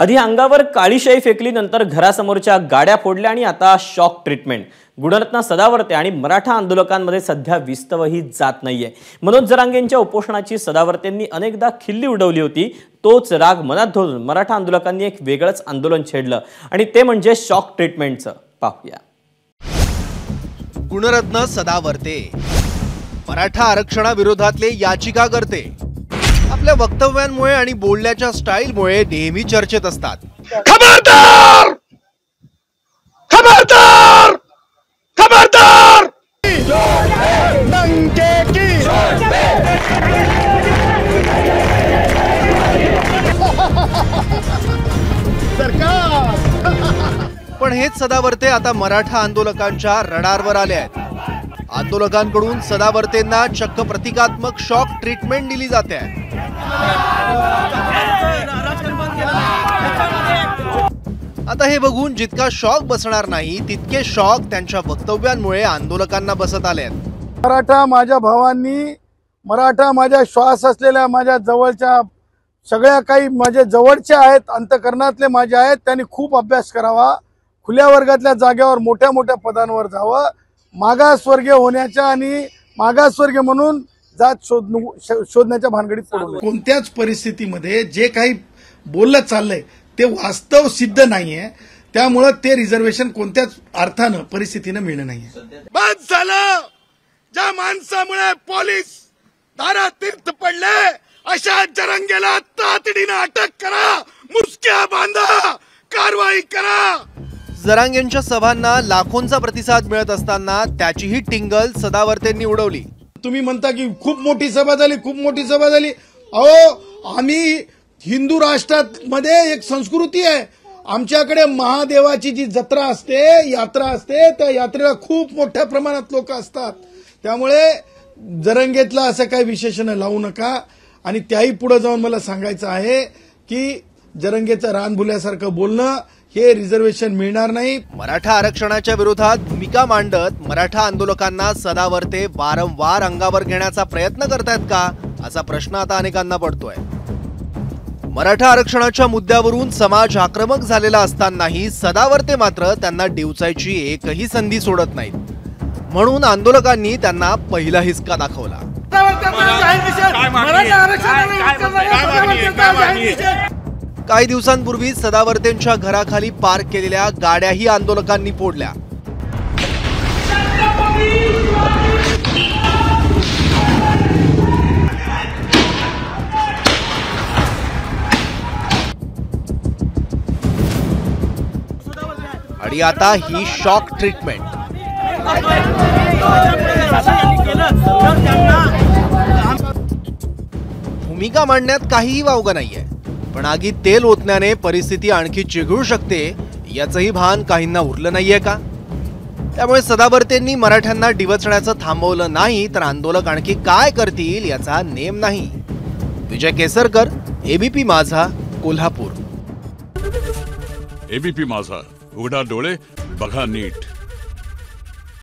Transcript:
आधी अंगावर काळीशाई फेकली, नंतर घरासमोरच्या गाड्या फोडल्या आणि आता शॉक ट्रीटमेंट। गुणरत्न सदावर्ते आणि मराठा आंदोलकांमध्ये सध्या विस्तवही जात नाहीये। मनोज जरांगेंच्या उपोषणाची सदावर्तेंनी अनेकदा खिल्ली उडवली होती। तोच राग मनात धरून मराठा आंदोलकांनी एक वेगळंच आंदोलन छेडलं आणि ते म्हणजे शॉक ट्रीटमेंटचं। पाहूया। गुणरत्न सदावर्ते मराठा आरक्षणाविरोधातले याचिका करते। आपल्या वक्तव्यांमुळे आणि बोलण्याच्या स्टाईलमुळे नेहमी चर्चेत असतात। खबरदार खबरदार खबरदार सरकार। पण हेच सदावर्ते आता मराठा आंदोलकांच्या रडारवर आले आहेत। आंदोलकांकडून सदावर्तेंना चक्क प्रतिकात्मक शॉक ट्रीटमेंट दिली जाते आहे। आता हे बघून जितका शॉक बसणार नाही तितके शॉक त्यांच्या वक्तव्यांमुळे आंदोलकांना बसत आले आहेत। मराठा माझ्या भावांनी, मराठा माझ्या श्वास असलेल्या, माझ्या जवळच्या सगळ्या काही माझे जवळचे आहेत, अंतकरणातले माझे आहेत, त्यांनी खूप अभ्यास करावा, खुल्या वर्गातल्या जागेवर मोठ्या मोठ्या पदांवर जावं, मागासवर्गीय होण्याच्या आणि मागासवर्गीय म्हणून जात शोधण्याच्या भानगडीत पडू नये। कोणत्याच परिस्थितीमध्ये जे काही बोललं चाललंय ते वास्तव सिद्ध नाहीये, त्यामुळे ते रिझर्वेशन कोणत्याच अर्थानं परिस्थितीनं मिळणं नाहीये। बस झालं। ज्या माणसामुळे पोलीस दारात तीर्थ पडले अशा जरंगेला तातडीनं अटक करा, मुसक्या बांधा, कारवाई करा। जरांगेंच्या सभांना लाखोंचा प्रतिसाद मिळत असताना त्याचीही टिंगल सदावर्तेंनी उडवली। तुम्ही म्हणता की खूप मोठी सभा झाली, खूप मोठी सभा झाली। अहो, आम्ही हिंदू राष्ट्रामध्ये एक संस्कृती आहे, आमच्याकडे महादेवाची जी जत्रा असते, यात्रा असते, त्या यात्रेला खूप मोठ्या प्रमाणात लोक असतात। त्यामुळे जरंगेतला असं काही विशेषण लावू नका। आणि त्याही पुढे जाऊन मला सांगायचं आहे की जरंगेचं रानभुल्यासारखं बोलणं हे रिझर्वेशन मिळणार नाही। मराठा आरक्षणाच्या विरोधात भूमिका मांडत मराठा आंदोलकांना सदावर्ते वारंवार अंगावर घेण्याचा प्रयत्न करतायत का, असा प्रश्न आता अनेकांना पडतोय। मराठा आरक्षणाच्या मुद्द्यावरून समाज आक्रमक झालेला असतानाही सदावर्ते मात्र त्यांना डिवचायची एकही संधी सोडत नाहीत। म्हणून आंदोलकांनी त्यांना पहिला हिसका दाखवला। काही दिवसांपूर्वी सदावर्तेंच्या घराखाली पार्क केलेल्या गाड्याही आंदोलकांनी फोडल्या। आणि आता ही शॉक ट्रीटमेंट। भूमिका मांडण्यात काहीही वावगं नाहीये, पण आगीत तेल ओतण्याने परिस्थिती आणखी चिघळू शकते याचंही भान काहींना उरलं नाहीये का? त्यामुळे सदावर्तेंनी मराठ्यांना डिवचण्याचं थांबवलं नाही तर आंदोलक आणखी काय करतील याचा नेम नाही। विजय केसरकर, एबीपी माझा, कोल्हापूर। एबीपी माझा, उघडा डोळे बघा नीट।